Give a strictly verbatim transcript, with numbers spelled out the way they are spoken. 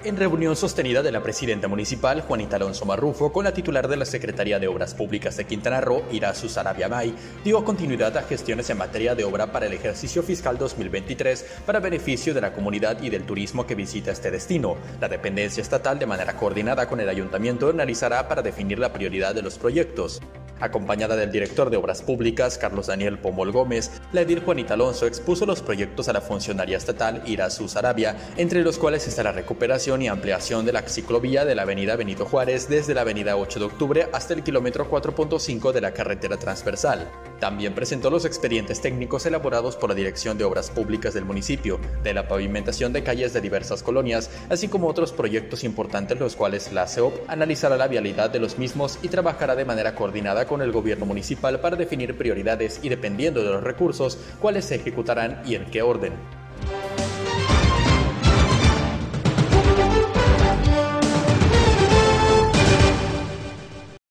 En reunión sostenida de la presidenta municipal, Juanita Alonso Marrufo, con la titular de la Secretaría de Obras Públicas de Quintana Roo, Irasu Sarabia May, dio continuidad a gestiones en materia de obra para el ejercicio fiscal dos mil veintitrés para beneficio de la comunidad y del turismo que visita este destino. La dependencia estatal, de manera coordinada con el ayuntamiento, analizará para definir la prioridad de los proyectos. Acompañada del director de Obras Públicas, Carlos Daniel Pomol Gómez, la edil Juanita Alonso expuso los proyectos a la funcionaria estatal Irasu Sarabia, entre los cuales está la recuperación y ampliación de la ciclovía de la avenida Benito Juárez desde la avenida ocho de octubre hasta el kilómetro cuatro punto cinco de la carretera transversal. También presentó los expedientes técnicos elaborados por la Dirección de Obras Públicas del municipio, de la pavimentación de calles de diversas colonias, así como otros proyectos importantes, los cuales la C E O P analizará la vialidad de los mismos y trabajará de manera coordinada con el gobierno municipal para definir prioridades y, dependiendo de los recursos, cuáles se ejecutarán y en qué orden.